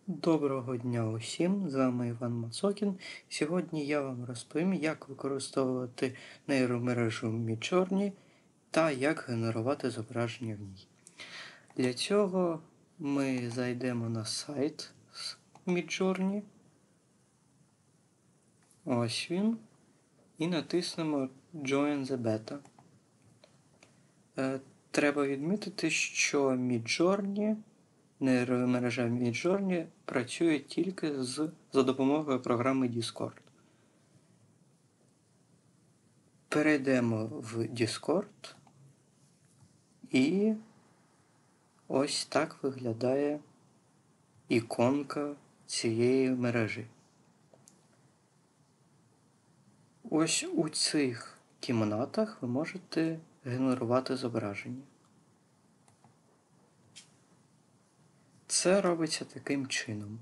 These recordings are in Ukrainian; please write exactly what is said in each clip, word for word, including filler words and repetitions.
Доброго дня усім! З вами Іван Мацокін. Сьогодні я вам розповім, як використовувати нейромережу Midjourney та як генерувати зображення в ній. Для цього ми зайдемо на сайт з Midjourney. Ось він. І натиснемо Join the Beta. Треба відмітити, що Midjourney Нейромережа Midjourney працює тільки з, за допомогою програми Discord. Перейдемо в Discord і ось так виглядає іконка цієї мережі. Ось у цих кімнатах ви можете генерувати зображення. Це робиться таким чином.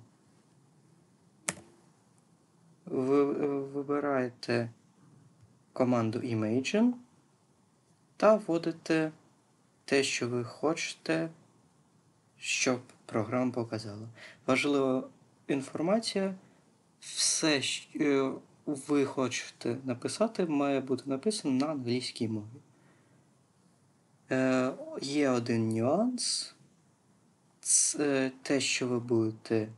Ви вибираєте команду Imagine та вводите те, що ви хочете, щоб програма показала. Важлива інформація, все, що ви хочете написати, має бути написано на англійській мові. Е, є один нюанс. Це те, що ви будете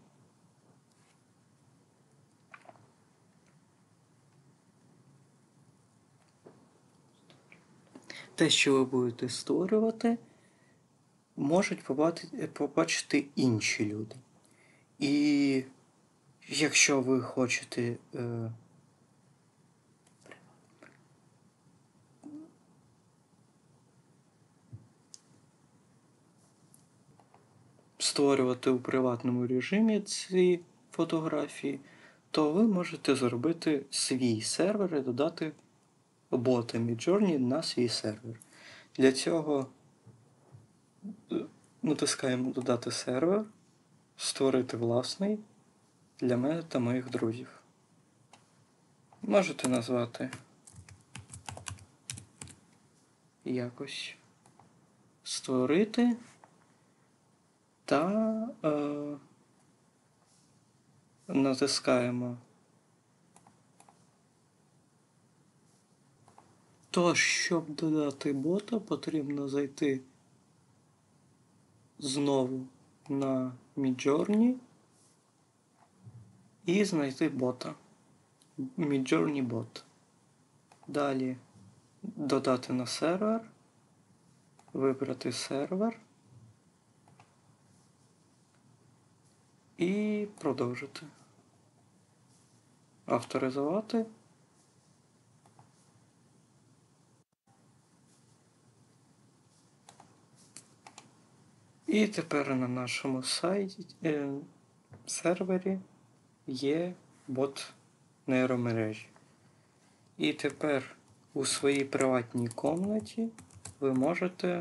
те, що ви будете створювати, можуть побачити, побачити інші люди. І якщо ви хочете е, створювати у приватному режимі ці фотографії, то ви можете зробити свій сервер і додати бота Midjourney на свій сервер. Для цього натискаємо «Додати сервер», «Створити власний» для мене та моїх друзів. Можете назвати якось «Створити» та е, натискаємо. Тож, щоб додати бота, потрібно зайти знову на Midjourney і знайти бота. Midjourney Bot. Далі додати на сервер, вибрати сервер і продовжити. Авторизувати. І тепер на нашому сайті, е, сервері є бот нейромережі. І тепер у своїй приватній кімнаті ви можете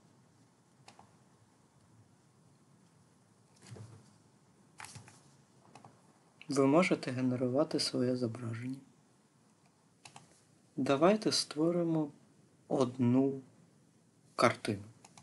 ви можете генерувати своє зображення. Давайте створимо одну картину.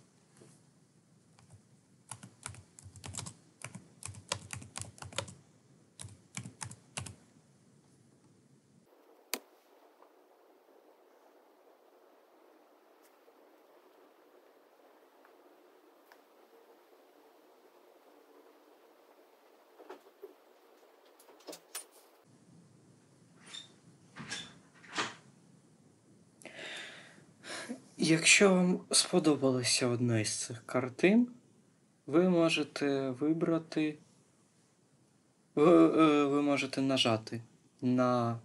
Якщо вам сподобалася одна із цих картин, ви можете вибрати, ви, ви можете нажати на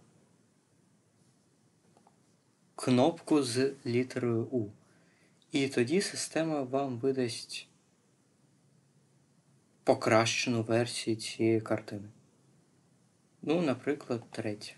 кнопку з літерою У. І тоді система вам видасть покращену версію цієї картини. Ну, наприклад, третя.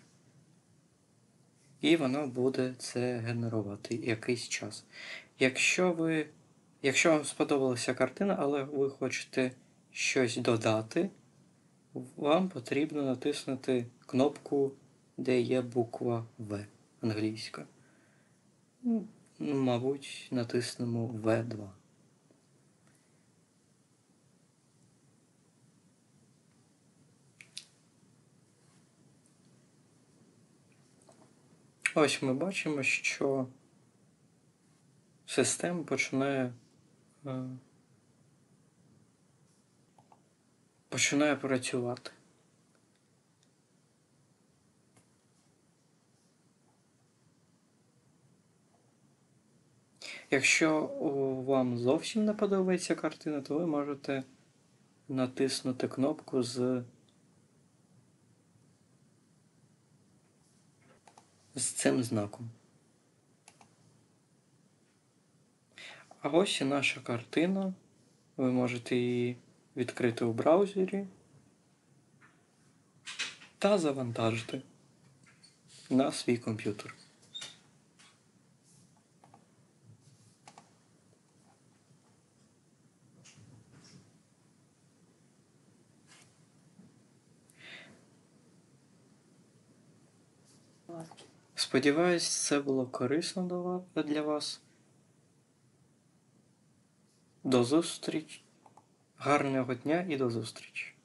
І вона буде це генерувати якийсь час. Якщо ви, якщо вам сподобалася картина, але ви хочете щось додати, вам потрібно натиснути кнопку, де є буква В англійська. Ну, мабуть, натиснемо В два. Ось ми бачимо, що система починає, е, починає працювати. Якщо о, вам зовсім не подобається картина, то ви можете натиснути кнопку з, з цим знаком. А ось і наша картина. Ви можете її відкрити у браузері та завантажити на свій комп'ютер. Сподіваюсь, це було корисно для вас. До зустрічі. Гарного дня і до зустрічі.